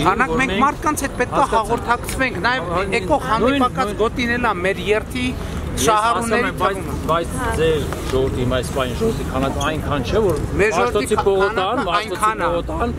Անակ մենք մարդկանց հետ պետք է հաղորդակցվենք, նաև էկո հանդիպակաց գոտինել է մեր երթի շահառուների թվում։ Բայց ձեր ժողովրդի այս բանի ժողովրդի քանակը այնքան չէ, որ Մաշտոցի պողոտան,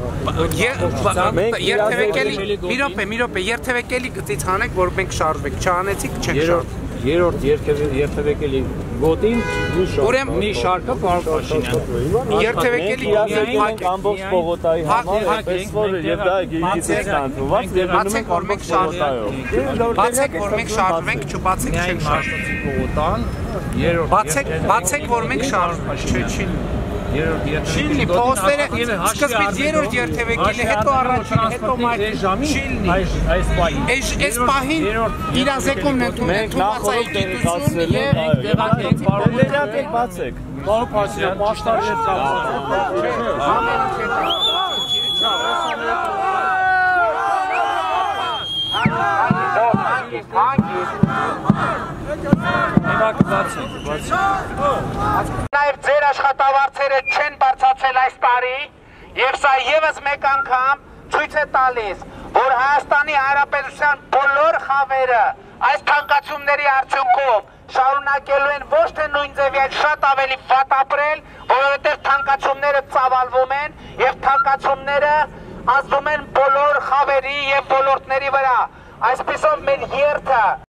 մի րոպե, երթևեկելի գծից հանեք, որ մենք շարժվենք, չհանեցիք, չենք շարժվում։ Երրորդ երթևեկելի գոտին մի շարքը պարոն Փաշինյան։ Երթևեկելի ամբողջ պողոտայի համար այնպես որ եւ դա գիտի ստանցված եւ բացեք որ մենք շարժվենք, բացեք որ մենք շարժվենք, չբացեք չենք շարժվում։ Պողոտան, երրորդ բացեք որ մենք շարժվենք, չի Չիլնի, փողոցները սկզբից երրորդ երթևեկելի, հետո առաջին, հետո մայր, չիլնի։ Այս պահին իրազեկումն ընդունենք թումացայի գիտություն և դեղակենք բացեք։ Պարոն Փաշինյան, պաշտարի Նաև ձեր աշխատավարձերը չեն բարձրացել այս տարի և սա ևս մեկ անգամ ցույց է տալիս, որ Հայաստանի Հանրապետության բոլոր խավերը այս թանկացումների արդյունքում շարունակելու են ոչ թե նույն ձևի, այլ շատ ավելի վատ ապրել, որովհետև թանկացումները ծավալվում են և թանկացումները ազդում են բոլոր խավերի և ոլորտների վրա։ Այսպիսով մեր երթը